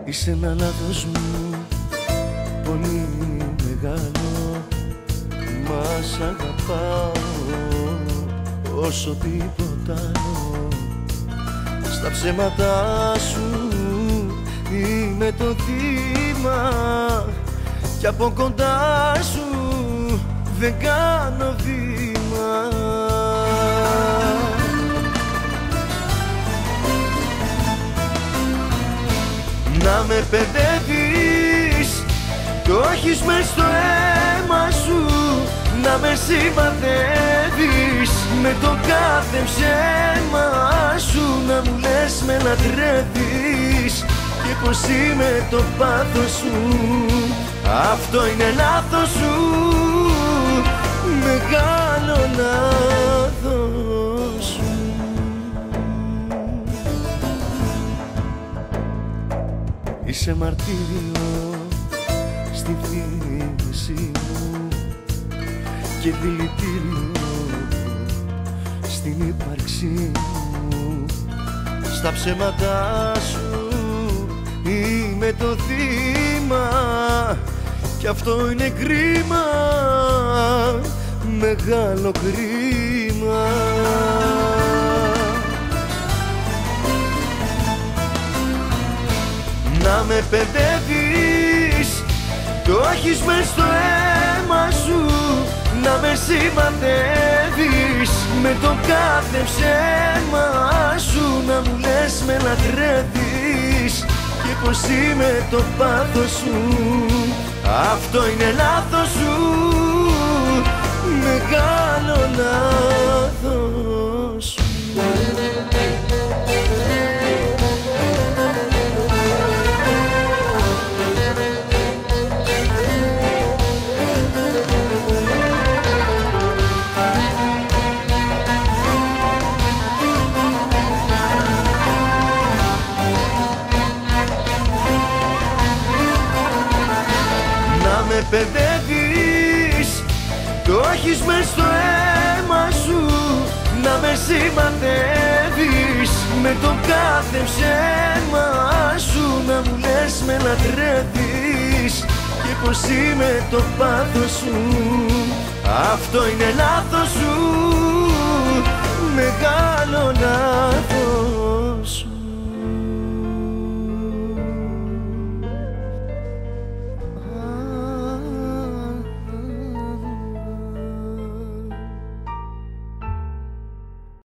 Είσαι ένα λάθος μου πολύ μεγάλο, μα σ' αγαπάω όσο τίποτα άλλο. Στα ψέματά σου είμαι το θύμα κι από κοντά σου δεν κάνω βήμα. Να με παιδεύεις, το έχεις μες στο αίμα σου. Να με συμπαθεύεις με το κάθε ψέμα σου. Να μου λες με λατρεύεις και πως είμαι το πάθος σου. Αυτό είναι λάθος σου, μεγάλο λάθος σου. Είσαι μαρτύριο στη θύμηση μου και δηλητήριο στην ύπαρξή μου. Στα ψέματά σου είμαι το θύμα κι αυτό είναι κρίμα, μεγάλο κρίμα. Να με παιδεύεις, το έχεις μες στο αίμα σου. Να με συμπαθεύεις με το κάθε ψέμα σου. Να μου λες με λατρεύεις και πως είμαι το πάθος σου. Αυτό είναι λάθος σου, μεγάλο λάθος σου. Με παιδεύεις, το έχεις μες στο αίμα σου. Να με συμπαθεύεις με το κάθε ψέμα σου. Να μου λες με λατρεύεις και πως είμαι το πάθος σου. Αυτό είναι λάθος σου,